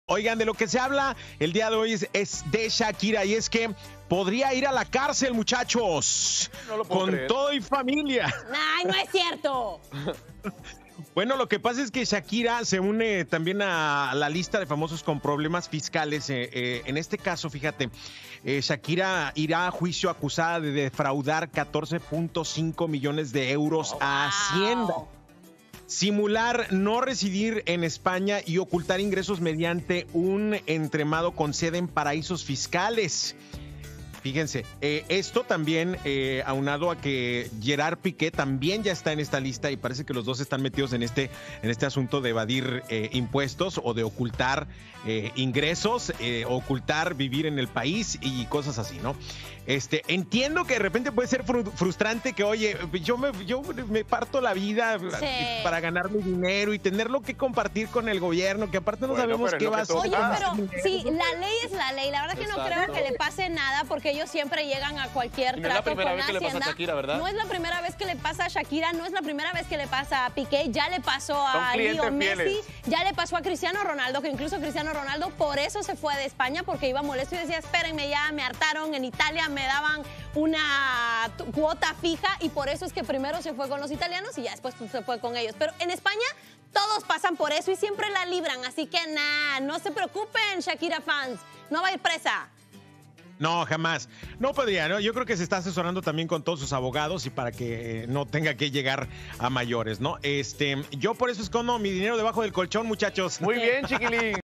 Oigan, de lo que se habla el día de hoy es de Shakira, y es que podría ir a la cárcel, muchachos, No lo puedo con creer. todo y familia. ¡Ay, no es cierto! Bueno, lo que pasa es que Shakira se une también a la lista de famosos con problemas fiscales. En este caso, fíjate, Shakira irá a juicio acusada de defraudar 14.5 millones de euros a Hacienda, simular no residir en España y ocultar ingresos mediante un entremado con sede en paraísos fiscales. Fíjense, esto también aunado a que Gerard Piqué también ya está en esta lista, y parece que los dos están metidos en este asunto de evadir impuestos o de ocultar ingresos, ocultar vivir en el país y cosas así, ¿no? Entiendo que de repente puede ser frustrante que, oye, yo me parto la vida para ganar mi dinero y tenerlo que compartir con el gobierno, que aparte no sabemos qué va a hacer. Oye, pero sí, la ley es la ley. La verdad que no creo que le pase nada, porque ellos siempre llegan a cualquier trato con Hacienda. No es la primera vez que le pasa a Shakira, ¿verdad? No es la primera vez que le pasa a Shakira, no es la primera vez que le pasa a Piqué, ya le pasó a Leo Messi, ya le pasó a Cristiano Ronaldo, que incluso Cristiano Ronaldo por eso se fue de España, porque iba molesto y decía, espérenme, ya me hartaron, en Italia me daban una cuota fija, y por eso es que primero se fue con los italianos y ya después se fue con ellos. Pero en España todos pasan por eso y siempre la libran, así que nada, no se preocupen, Shakira fans, no va a ir presa. No, jamás. No podría, ¿no? Yo creo que se está asesorando también con todos sus abogados y para que no tenga que llegar a mayores, ¿no? Yo por eso escondo mi dinero debajo del colchón, muchachos. Muy bien, chiquilín.